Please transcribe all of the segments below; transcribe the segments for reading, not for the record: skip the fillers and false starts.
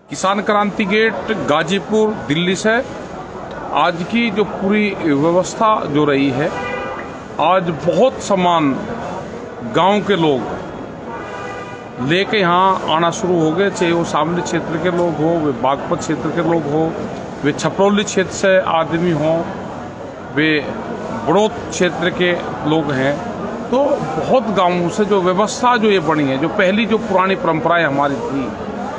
किसान क्रांति गेट गाजीपुर दिल्ली से आज की जो पूरी व्यवस्था जो रही है, आज बहुत सामान गांव के लोग लेके यहाँ आना शुरू हो गए। चाहे वो शामली क्षेत्र के लोग हो, वे बागपत क्षेत्र के लोग हो, वे छपरौली क्षेत्र से आदमी हो, वे बड़ौद क्षेत्र के लोग हैं। तो बहुत गांवों से जो व्यवस्था जो ये बनी है, जो पहली जो पुरानी परंपराएं हमारी थी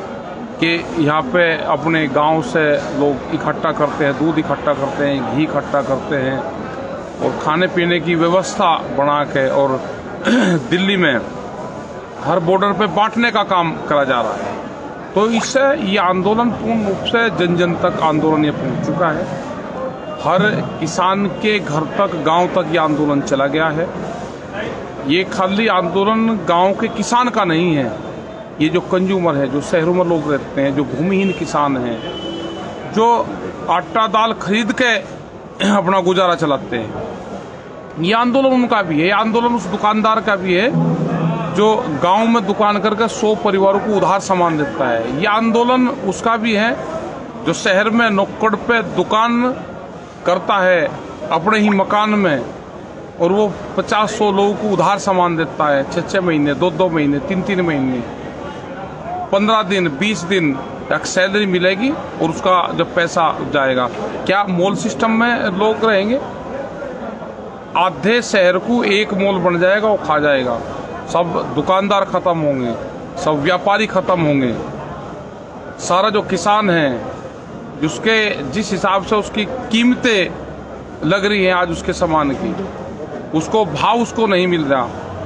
कि यहाँ पे अपने गांव से लोग इकट्ठा करते हैं, दूध इकट्ठा करते हैं, घी इकट्ठा करते हैं और खाने पीने की व्यवस्था बना के और दिल्ली में हर बॉर्डर पे बांटने का काम करा जा रहा है। तो इससे ये आंदोलन पूर्ण रूप से जन जन तक आंदोलन ये पहुँच चुका है। हर किसान के घर तक, गांव तक ये आंदोलन चला गया है। ये खाली आंदोलन गांव के किसान का नहीं है, ये जो कंज्यूमर है, जो शहरों में लोग रहते हैं, जो भूमिहीन किसान हैं, जो आटा दाल खरीद के अपना गुजारा चलाते हैं, ये आंदोलन उनका भी है। ये आंदोलन उस दुकानदार का भी है जो गांव में दुकान करके 100 परिवारों को उधार सामान देता है। ये आंदोलन उसका भी है जो शहर में नुक्कड़ पे दुकान करता है अपने ही मकान में और वो 50-100 लोगों को उधार सामान देता है 6-6 महीने, 2-2 महीने, 3-3 महीने, 15 दिन, 20 दिन तक सैलरी मिलेगी और उसका जब पैसा जाएगा, क्या मॉल सिस्टम में लोग रहेंगे? आधे शहर को एक मॉल बन जाएगा, वो खा जाएगा। सब दुकानदार खत्म होंगे, सब व्यापारी खत्म होंगे। सारा जो किसान है, जिसके जिस हिसाब से उसकी कीमतें लग रही हैं आज उसके सामान की, उसको भाव उसको नहीं मिल रहा।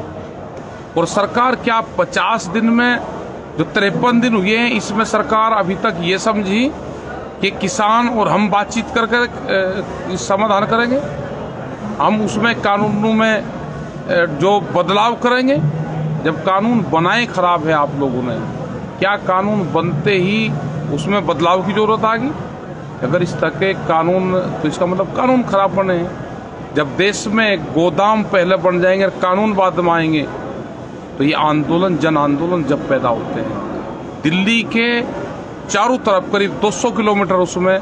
और सरकार क्या 50 दिन में जो 53 दिन हुए हैं, इसमें सरकार अभी तक ये समझी कि किसान और हम बातचीत करके समाधान करेंगे, हम उसमें कानूनों में जो बदलाव करेंगे। जब कानून बनाए खराब है आप लोगों ने, क्या कानून बनते ही उसमें बदलाव की जरूरत आ गई? अगर इस तरह के कानून, तो इसका मतलब कानून खराब बने हैं। जब देश में गोदाम पहले बन जाएंगे और कानून बाद में आएंगे, तो ये आंदोलन, जन आंदोलन जब पैदा होते हैं। दिल्ली के चारों तरफ करीब 200 किलोमीटर, उसमें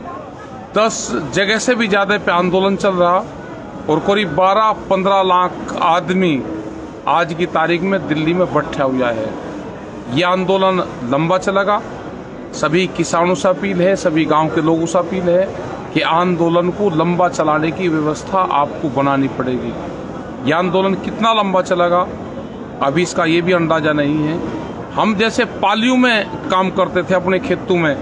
10 जगह से भी ज्यादा पे आंदोलन चल रहा और करीब 12-15 लाख आदमी आज की तारीख में दिल्ली में बैठा हुआ है। ये आंदोलन लंबा चलेगा। सभी किसानों से अपील है, सभी गांव के लोगों से अपील है कि आंदोलन को लंबा चलाने की व्यवस्था आपको बनानी पड़ेगी। यह आंदोलन कितना लंबा चलेगा अभी इसका ये भी अंदाजा नहीं है। हम जैसे पालियों में काम करते थे, अपने खेतों में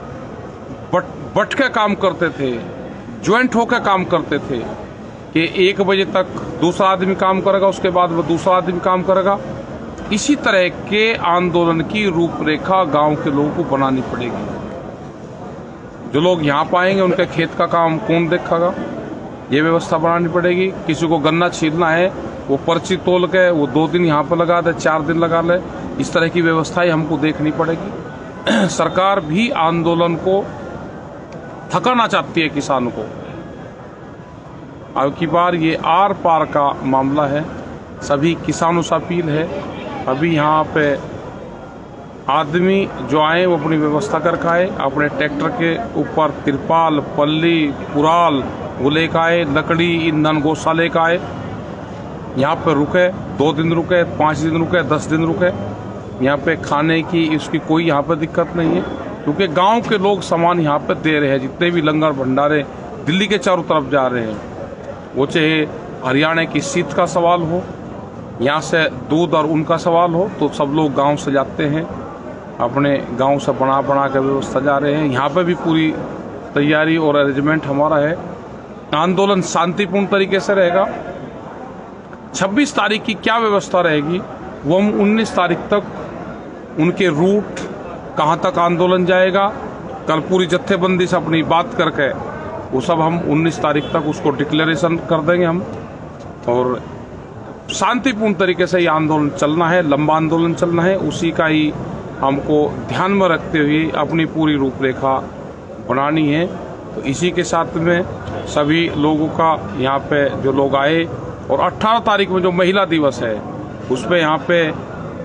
बट के काम करते थे, ज्वाइंट होकर काम करते थे कि 1 बजे तक दूसरा आदमी काम करेगा, उसके बाद वो दूसरा आदमी काम करेगा। इसी तरह के आंदोलन की रूपरेखा गांव के लोगों को बनानी पड़ेगी। जो लोग यहाँ पाएंगे उनके खेत का काम कौन देखेगा, ये व्यवस्था बनानी पड़ेगी। किसी को गन्ना छीलना है, वो पर्ची तोल के वो 2 दिन यहाँ पर लगा दे, 4 दिन लगा ले, इस तरह की व्यवस्थाएं हमको देखनी पड़ेगी। सरकार भी आंदोलन को थकाना चाहती है किसान को। अब की बार ये आर पार का मामला है। सभी किसानों से अपील है, अभी यहाँ पे आदमी जो आए वो अपनी व्यवस्था करके आए, अपने ट्रैक्टर के ऊपर तिरपाल, पल्ली, कुराल वो लेकर आए, लकड़ी, ईंधन, गौशाला लेकर आए, यहाँ पे रुके, 2 दिन रुके, 5 दिन रुके, 10 दिन रुके। यहाँ पे खाने की इसकी कोई यहाँ पे दिक्कत नहीं है, क्योंकि गांव के लोग सामान यहाँ पे दे रहे हैं। जितने भी लंगर भंडारे दिल्ली के चारों तरफ जा रहे हैं, वो चाहे हरियाणा की सीट का सवाल हो, यहाँ से दूध और उनका सवाल हो, तो सब लोग गाँव से जाते हैं, अपने गाँव से बना के व्यवस्था जा रहे हैं। यहाँ पे भी पूरी तैयारी और अरेंजमेंट हमारा है। आंदोलन शांतिपूर्ण तरीके से रहेगा। 26 तारीख की क्या व्यवस्था रहेगी वो हम 19 तारीख तक उनके रूट, कहाँ तक आंदोलन जाएगा, कल पूरी जत्थेबंदी से अपनी बात करके वो सब हम 19 तारीख तक उसको डिक्लेरेशन कर देंगे हम। और शांतिपूर्ण तरीके से ये आंदोलन चलना है, लंबा आंदोलन चलना है। उसी का ही हमको ध्यान में रखते हुए अपनी पूरी रूपरेखा बनानी है। तो इसी के साथ में सभी लोगों का यहाँ पे जो लोग आए, और 18 तारीख में जो महिला दिवस है उसमें यहाँ पे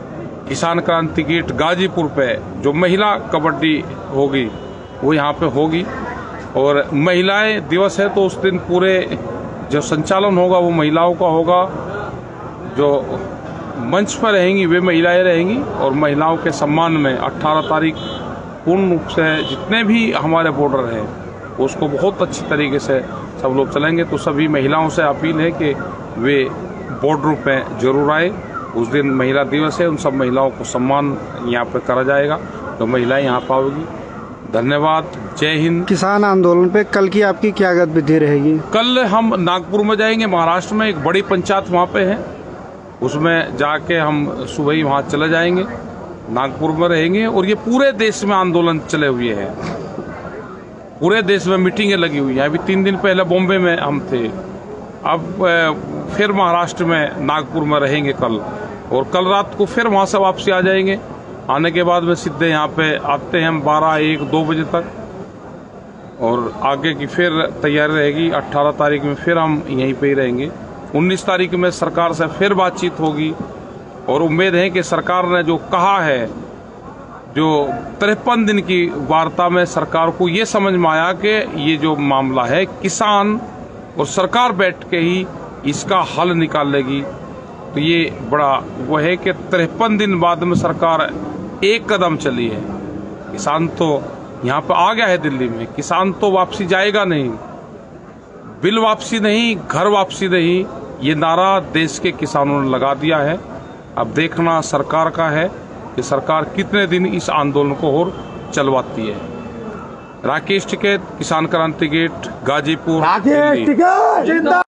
किसान क्रांति गेट गाजीपुर पे जो महिला कबड्डी होगी वो यहाँ पे होगी। और महिलाएं दिवस है तो उस दिन पूरे जो संचालन होगा वो महिलाओं का होगा। जो मंच पर रहेंगी वे महिलाएं रहेंगी और महिलाओं के सम्मान में 18 तारीख पूर्ण रूप से जितने भी हमारे बॉर्डर हैं उसको बहुत अच्छी तरीके से सब लोग चलेंगे। तो सभी महिलाओं से अपील है कि वे बॉर्डरों पे जरूर आए। उस दिन महिला दिवस है, उन सब महिलाओं को सम्मान यहाँ पे करा जाएगा तो महिलाएं यहाँ पर आएगी। धन्यवाद, जय हिंद। किसान आंदोलन पे कल की आपकी क्या गतिविधि रहेगी? कल हम नागपुर में जाएंगे, महाराष्ट्र में एक बड़ी पंचायत वहाँ पे है, उसमें जाके हम सुबह ही वहाँ चले जाएंगे। नागपुर में रहेंगे और ये पूरे देश में आंदोलन चले हुए हैं, पूरे देश में मीटिंगें लगी हुई हैं। अभी 3 दिन पहले बॉम्बे में हम थे, अब फिर महाराष्ट्र में नागपुर में रहेंगे कल, और कल रात को फिर वहाँ से वापसी आ जाएंगे। आने के बाद में सीधे यहाँ पे आते हैं हम 12, 1, 2 बजे तक, और आगे की फिर तैयारी रहेगी। 18 तारीख में फिर हम यहीं पे ही रहेंगे। 19 तारीख में सरकार से फिर बातचीत होगी और उम्मीद है कि सरकार ने जो कहा है, जो 53 दिन की वार्ता में सरकार को ये समझ में आया कि ये जो मामला है किसान और सरकार बैठ के ही इसका हल निकालेगी। तो ये बड़ा वो है कि 53 दिन बाद में सरकार एक कदम चली है। किसान तो यहाँ पे आ गया है दिल्ली में, किसान तो वापसी जाएगा नहीं, बिल वापसी नहीं, घर वापसी नहीं, ये नारा देश के किसानों ने लगा दिया है। अब देखना सरकार का है कि सरकार कितने दिन इस आंदोलन को और चलवाती है। राकेश टिकैत, किसान क्रांति गेट, गाजीपुर।